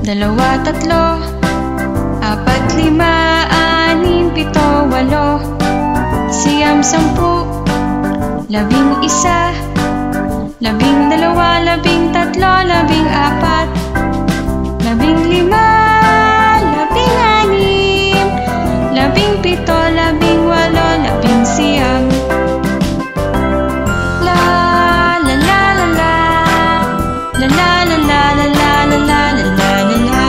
dalawa, tatlo, apat, lima, anim, pito, walo, siyam, sampu, labing isa, labing dalawa, labing tatlo, labing apat, labing lima, labing anim, labing pito, labing walo, labing siyam. La la la la la, la la la la la la la la la la la la.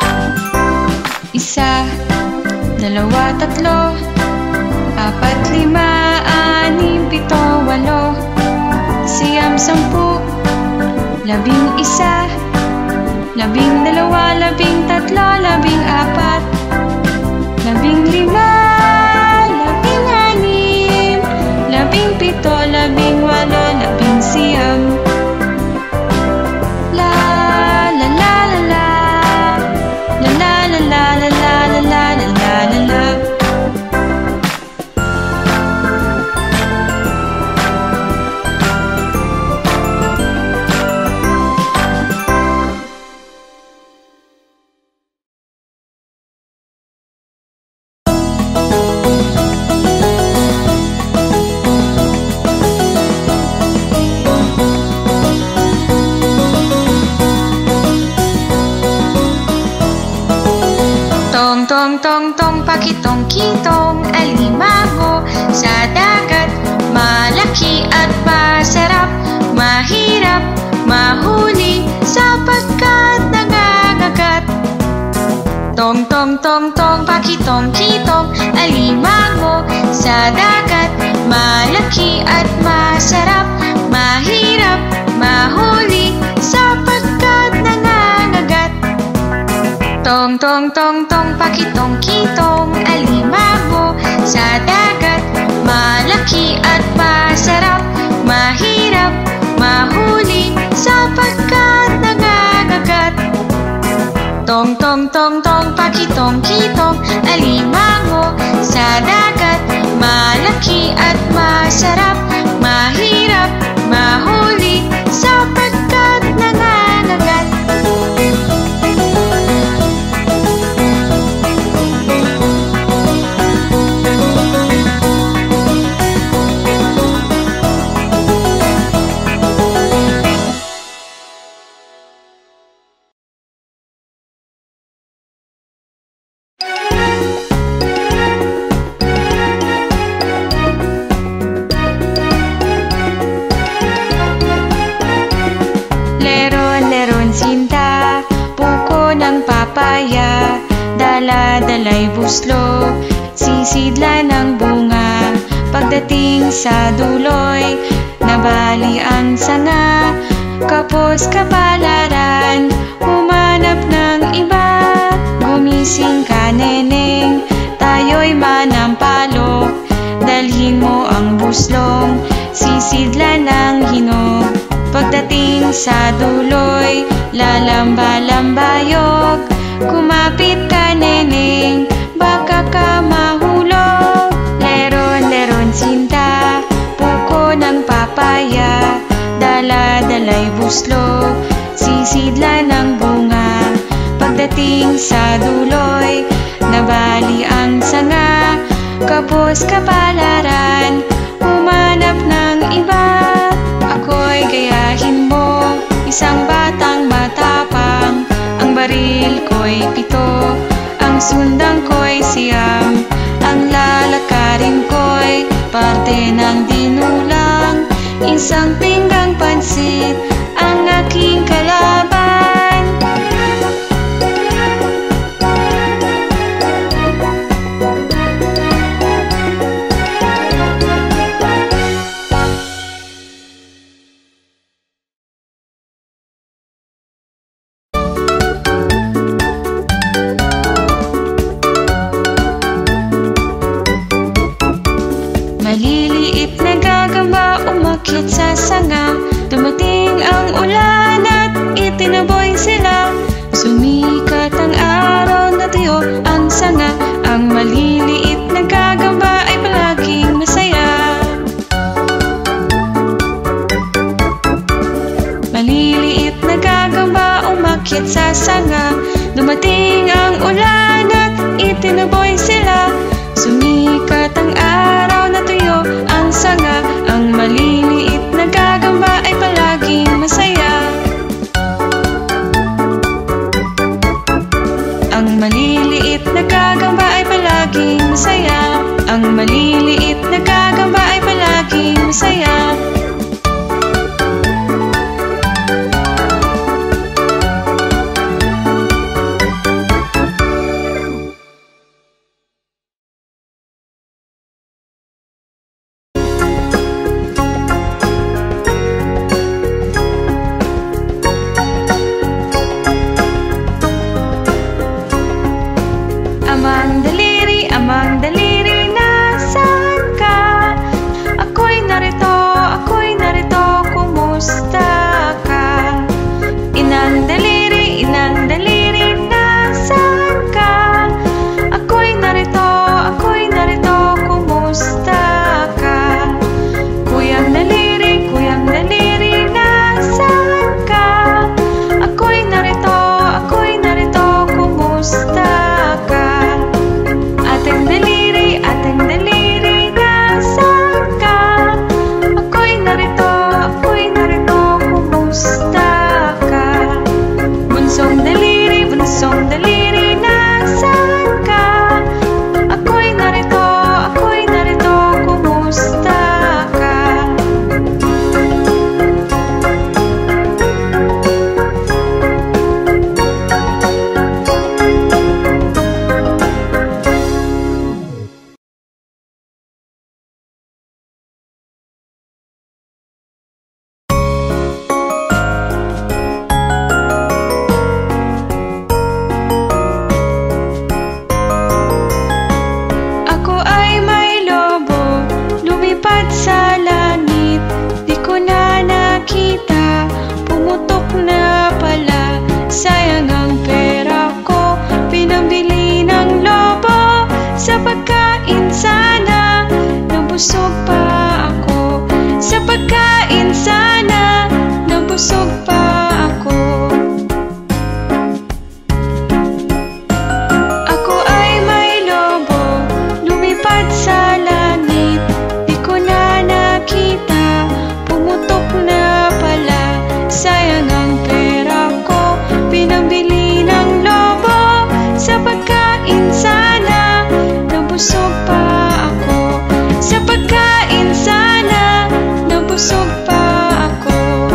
Isa, dalawa, tatlo, apat, lima, anim, pito, walo, siyam, sampu, labing isa, labing dalawa, labing tatlo, labing apat, labing lima, labing anim, labing pito, labing walo, labing siyam. La la la la la, la la la la la la la la la la la. Tong tong tong pakitong kitong alimango sa dagat, malaki at masarap, mahirap mahuli sapagkat nangangagat. Tong tong tong tong pakitong kitong alimango sa dagat, malaki at masarap, mahirap mahuli sapagkat nangangagat. Tong tong tong tong pakitong kitong alimango sa dagat, malaki at masarap, mahirap mahuli sapagkat nangangagat. Tong tong tong tong pakitong kitong alimango sa dagat, malaki at masarap, mahirap mahuli sapagkat nangangagat. Dala-dala'y buslo, sisidla ng bunga. Pagdating sa duloy, nabali ang sanga. Kapos kapalaran, humanap ng iba. Gumising ka, neneng, tayo'y manampalok. Dalhin mo ang buslong, sisidla ng hinog. Pagdating sa duloy, lalamba-lambayok. Kumapit ka, neneng, baka ka mahulog. Leron-leron sinta, puko ng papaya. Dala-dala'y buslo, sisidla ng bunga. Pagdating sa duloy, nabali ang sanga. Kapos kapalaran, humanap ng iba. Ako'y gayahin mo, isang batang matapang. Ang baril ko'y pito, ang sundang ko'y siyam. Ang lalakarin ko'y parte ng dinulang. Isang pinggang pansit ang aking kalaban. Maliliit na gagamba umakyat sa sanga. Dumating ang ulan at itinaboy sila. Sumikat ang araw na tuyo ang sanga. Ang maliliit na gagamba ay palaging masaya. Maliliit na gagamba umakyat sa sanga. Dumating ang ulan at itinaboy sila. Sumikat ang araw na tuyo ang sanga. Ang maliliit na gagamba ay palaging masaya. Ang maliliit na gagamba ay palaging masaya. Ang maliliit na gagamba ay palaging masaya. Amang daliri, nasaan ka? Ako'y narito, kumusta ka? Inang daliri, nasaan ka? Ako'y narito, kumusta ka? Kuyang daliri, nasaan ka? Ako'y narito, kumusta ka? Ating daliri, nasaan ka? Ako'y narito, kumusta ka? Bunsong daliri, nasaan ka? Ako'y narito, kumusta ka? Sa langit, di ko na nakita, pumutok na pala. Sayang ang pera ko, pinambili ng lobo. Sa pagkain sana, nabusog pa ako. Sa pagkain sana, nabusog pa ako. Ako ay may lobo, lumipad sa langit. Nakita, pumutok na pala. Sayang ang pera ko, pinambili ng lobo. Sa pagkain sana, nabusog pa ako. Sa pagkain sana, nabusog pa ako.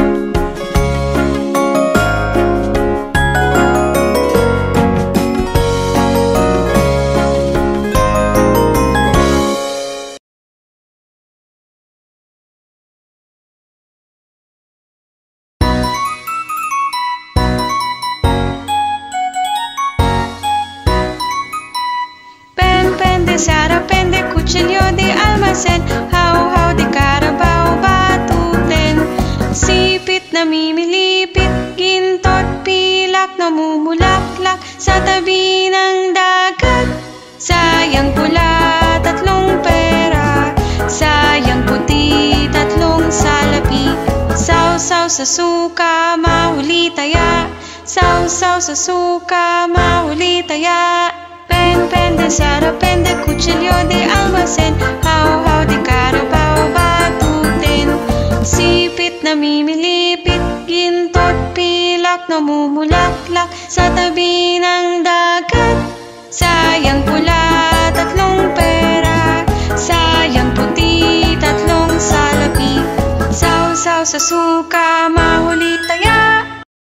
Sarapende, kutsilyo di almasen, hau-hau di karabaw, batutin. Sipit na mimilipit, gintot, pilak, namumulaklak sa tabi ng dagat. Sayang pula, tatlong pera. Sayang puti, tatlong salapi. Sausaw sa suka, mahuli taya. Sausaw sa suka, mahuli taya. Pende, sarapende, kutsilyo di almasen, hau-hau di karabaw, batutin. Sipit na mimilipit, gintot, pilak, namumulaklak sa tabi ng dagat. Sayang pula, tatlong pera. Sayang puti, tatlong salapi. Sausaw sa suka, mahuli taya.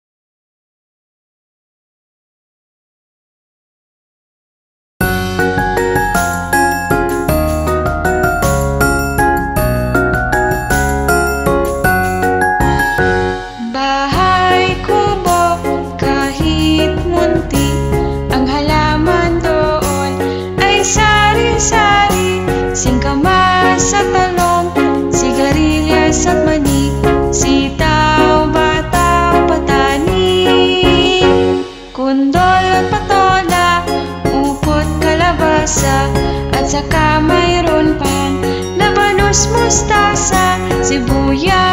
Sa talong, sigarilyas at mani, sitaw, bataw, patani, kundol at patola, upot, kalabasa, at saka mayroon pang labanos, mustasa, sibuyas.